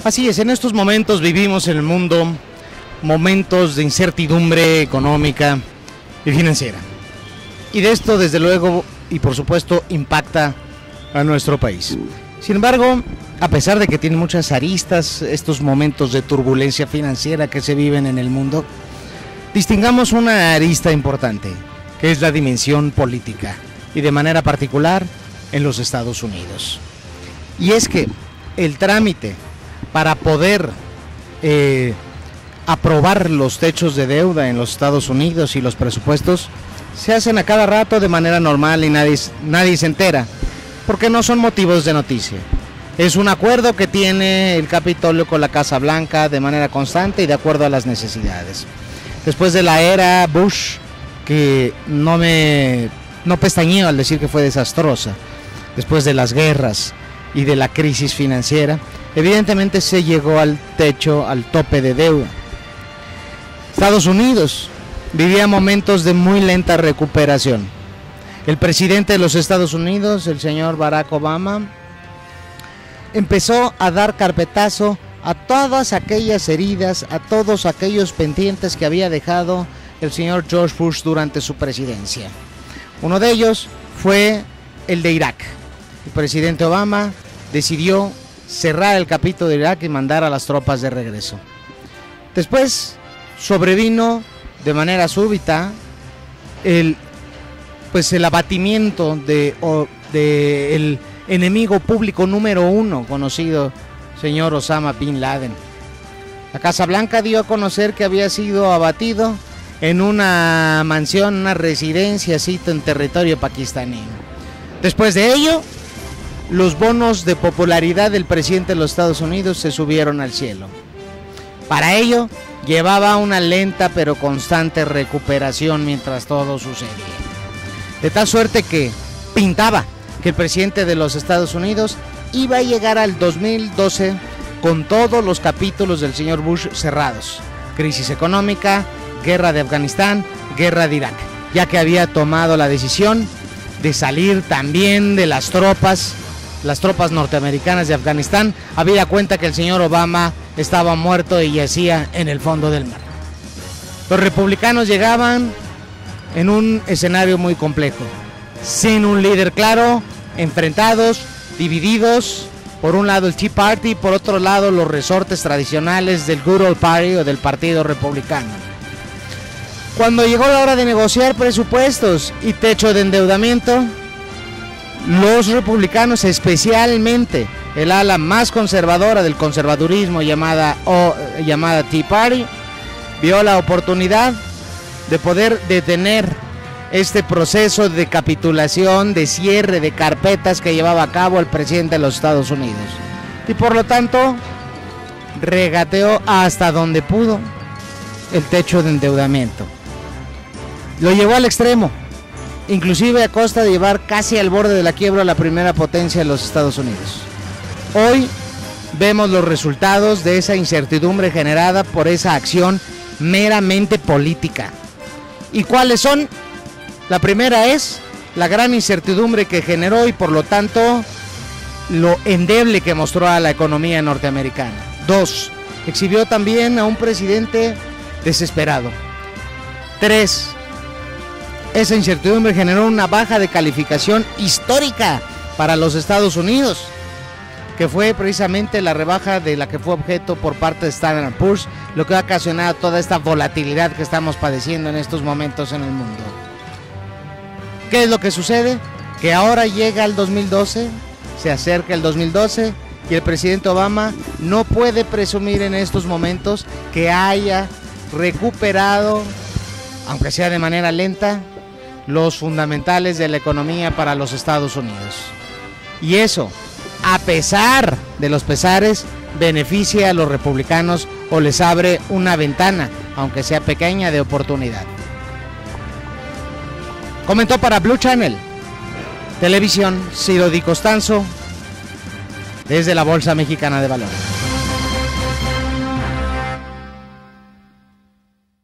Así es, en estos momentos vivimos en el mundo momentos de incertidumbre económica y financiera. Y de esto, desde luego, y por supuesto, impacta a nuestro país. Sin embargo, a pesar de que tiene muchas aristas estos momentos de turbulencia financiera que se viven en el mundo, distingamos una arista importante, que es la dimensión política, y de manera particular en los Estados Unidos. Y es que el trámite para poder aprobar los techos de deuda en los Estados Unidos y los presupuestos se hacen a cada rato de manera normal y nadie se entera, porque no son motivos de noticia. Es un acuerdo que tiene el Capitolio con la Casa Blanca de manera constante y de acuerdo a las necesidades. Después de la era Bush, que no pestañeo al decir que fue desastrosa, después de las guerras y de la crisis financiera, evidentemente se llegó al techo, al tope de deuda. Estados Unidos vivía momentos de muy lenta recuperación. El presidente de los Estados Unidos, el señor Barack Obama, empezó a dar carpetazo a todas aquellas heridas, a todos aquellos pendientes que había dejado el señor George Bush durante su presidencia. Uno de ellos fue el de Irak. El presidente Obama decidió cerrar el capítulo de Irak y mandar a las tropas de regreso. Después sobrevino de manera súbita el abatimiento de el enemigo público número uno conocido, señor Osama Bin Laden. La Casa Blanca dio a conocer que había sido abatido en una mansión, una residencia, cito, en territorio pakistaní. Después de ello, los bonos de popularidad del presidente de los Estados Unidos se subieron al cielo. Para ello, llevaba una lenta pero constante recuperación mientras todo sucedía. De tal suerte que pintaba que el presidente de los Estados Unidos iba a llegar al 2012 con todos los capítulos del señor Bush cerrados. Crisis económica, guerra de Afganistán, guerra de Irak, ya que había tomado la decisión de salir también de las tropas norteamericanas de Afganistán, habida cuenta que el señor Obama estaba muerto y yacía en el fondo del mar. Los republicanos llegaban en un escenario muy complejo, sin un líder claro, enfrentados, divididos, por un lado el Tea Party, por otro lado los resortes tradicionales del Good Old Party o del Partido Republicano. Cuando llegó la hora de negociar presupuestos y techo de endeudamiento, los republicanos, especialmente el ala más conservadora del conservadurismo llamada Tea Party, vio la oportunidad de poder detener este proceso de capitulación, de cierre de carpetas que llevaba a cabo el presidente de los Estados Unidos. Y por lo tanto, regateó hasta donde pudo el techo de endeudamiento. Lo llevó al extremo, inclusive a costa de llevar casi al borde de la quiebra a la primera potencia de los Estados Unidos. Hoy vemos los resultados de esa incertidumbre generada por esa acción meramente política. ¿Y cuáles son? La primera es la gran incertidumbre que generó y por lo tanto lo endeble que mostró a la economía norteamericana. 2. Exhibió también a un presidente desesperado. 3. Esa incertidumbre generó una baja de calificación histórica para los Estados Unidos, que fue precisamente la rebaja de la que fue objeto por parte de Standard & Poor's, lo que ha ocasionado toda esta volatilidad que estamos padeciendo en estos momentos en el mundo. ¿Qué es lo que sucede? Que ahora llega el 2012, se acerca el 2012 y el presidente Obama no puede presumir en estos momentos que haya recuperado, aunque sea de manera lenta, los fundamentales de la economía para los Estados Unidos. Y eso, a pesar de los pesares, beneficia a los republicanos o les abre una ventana, aunque sea pequeña, de oportunidad. Comentó para Blue Channel Televisión Ciro Di Costanzo desde la Bolsa Mexicana de Valores.